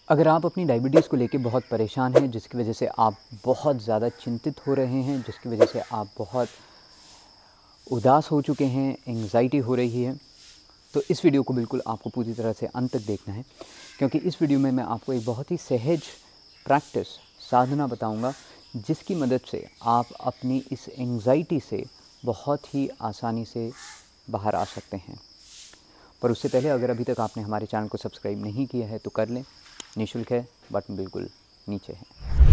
अगर आप अपनी डायबिटीज़ को लेके बहुत परेशान हैं, जिसकी वजह से आप बहुत ज़्यादा चिंतित हो रहे हैं, जिसकी वजह से आप बहुत उदास हो चुके हैं, एंग्ज़ायटी हो रही है, तो इस वीडियो को बिल्कुल आपको पूरी तरह से अंत तक देखना है, क्योंकि इस वीडियो में मैं आपको एक बहुत ही सहज प्रैक्टिस साधना बताऊंगा, जिसकी मदद से आप अपनी इस एंग्ज़ायटी से बहुत ही आसानी से बाहर आ सकते हैं। पर उससे पहले अगर अभी तक आपने हमारे चैनल को सब्सक्राइब नहीं किया है तो कर लें, निःशुल्क है, बटन बिल्कुल नीचे है।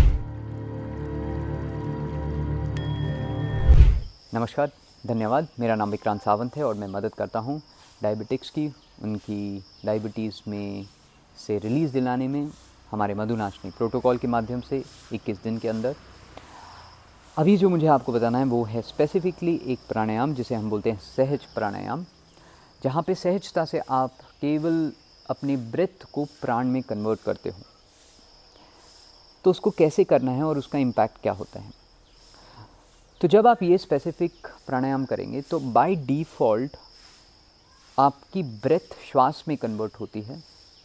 नमस्कार, धन्यवाद। मेरा नाम विक्रांत सावंत है और मैं मदद करता हूँ डायबिटिक्स की, उनकी डायबिटीज़ में से रिलीज़ दिलाने में हमारे मधुनाशनी प्रोटोकॉल के माध्यम से 21 दिन के अंदर। अभी जो मुझे आपको बताना है वो है स्पेसिफिकली एक प्राणायाम जिसे हम बोलते हैं सहज प्राणायाम, जहाँ पे सहजता से आप केवल अपनी ब्रेथ को प्राण में कन्वर्ट करते हो। तो उसको कैसे करना है और उसका इम्पैक्ट क्या होता है। तो जब आप ये स्पेसिफिक प्राणायाम करेंगे तो बाय डिफ़ॉल्ट आपकी ब्रेथ श्वास में कन्वर्ट होती है,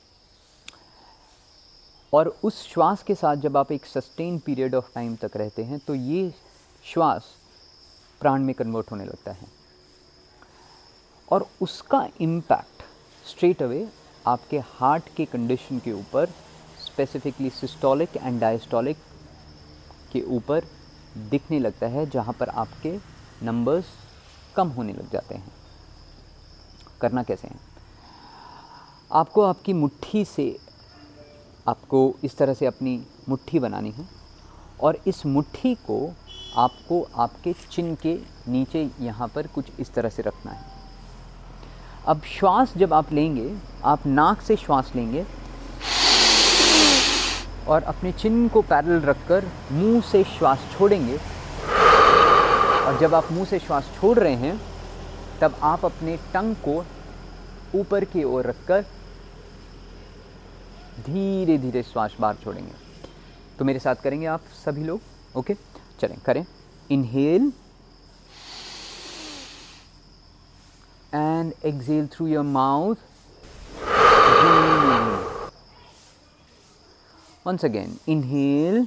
और उस श्वास के साथ जब आप एक सस्टेन पीरियड ऑफ टाइम तक रहते हैं तो ये श्वास प्राण में कन्वर्ट होने लगता है, और उसका इम्पैक्ट स्ट्रेट अवे आपके हार्ट के कंडीशन के ऊपर, स्पेसिफिकली सिस्टोलिक एंड डायस्टोलिक के ऊपर दिखने लगता है, जहाँ पर आपके नंबर्स कम होने लग जाते हैं। करना कैसे है, आपको आपकी मुट्ठी से, आपको इस तरह से अपनी मुट्ठी बनानी है, और इस मुट्ठी को आपको आपके चिन के नीचे यहाँ पर कुछ इस तरह से रखना है। अब श्वास जब आप लेंगे, आप नाक से श्वास लेंगे और अपने चिन को पैरेलल रखकर मुंह से श्वास छोड़ेंगे, और जब आप मुंह से श्वास छोड़ रहे हैं तब आप अपने टंग को ऊपर की ओर रखकर धीरे धीरे श्वास बाहर छोड़ेंगे। तो मेरे साथ करेंगे आप सभी लोग, ओके? चलें, करें। Inhale and exhale through your mouth. Once again, inhale,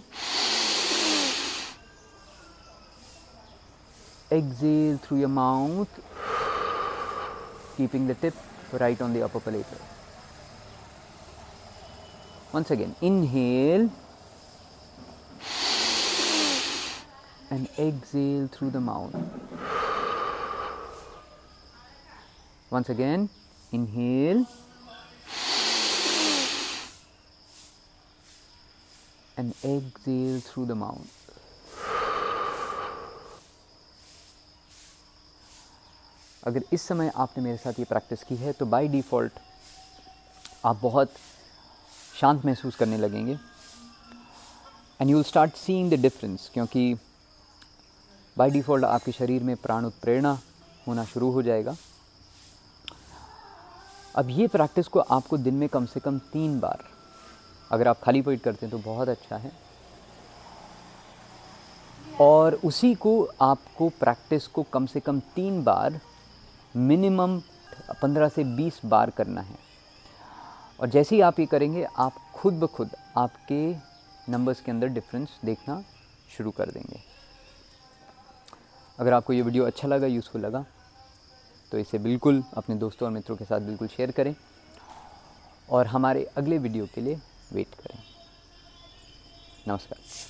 exhale through your mouth, keeping the tip right on the upper palatal. Once again, inhale and exhale through the mouth. Once again, inhale and exhale through the mouth. अगर इस समय आपने मेरे साथ ये practice की है तो बाय डिफ़ॉल्ट आप बहुत शांत महसूस करने लगेंगे, and you will start seeing the difference, क्योंकि बाय डिफ़ॉल्ट आपके शरीर में प्राण उत्प्रेरणा होना शुरू हो जाएगा। अब ये प्रैक्टिस को आपको दिन में कम से कम 3 बार, अगर आप खाली पेट करते हैं तो बहुत अच्छा है, और उसी को आपको प्रैक्टिस को कम से कम 3 बार, मिनिमम 15 से 20 बार करना है। और जैसे ही आप ये करेंगे आप खुद ब खुद आपके नंबर्स के अंदर डिफरेंस देखना शुरू कर देंगे। अगर आपको ये वीडियो अच्छा लगा, यूज़फुल लगा, तो इसे बिल्कुल अपने दोस्तों और मित्रों के साथ बिल्कुल शेयर करें, और हमारे अगले वीडियो के लिए वेट करें। नमस्कार।